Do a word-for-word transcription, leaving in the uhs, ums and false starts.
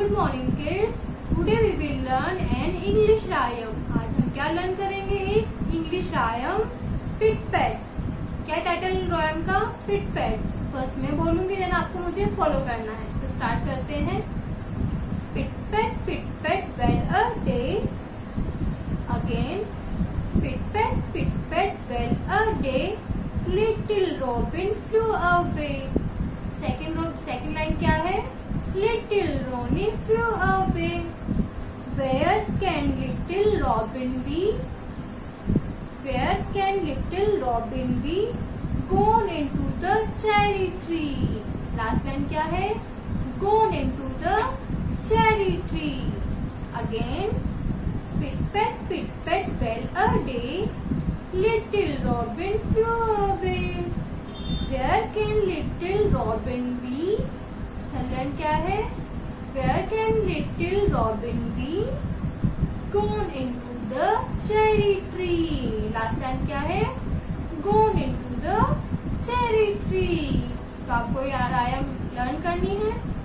Good morning kids, today we will learn an English rhyme. आज हम क्या learn करेंगे? एक इंग्लिश रायम, पिट पैट। क्या टाइटल रायम का? Pit PAT. फर्स्ट मैं बोलूंगी, देन आपको मुझे फॉलो करना है। तो स्टार्ट करते हैं। Pit pat pit pat well a day again, pit pat pit pat well a day little Robin flew away. Second second line क्या है? Little Ronnie flew away. Where can little Robin be? Where can little Robin be? Gone into the cherry tree. Last line क्या है? Gone into the cherry tree. Again, pit pat pit pat well a day. Little Robin flew away. Where can little Robin be? Third क्या है? Where can little Robin be? Gone into the cherry tree. Last line क्या है? Gone into the cherry tree. तो आपको ये रायम learn करनी है।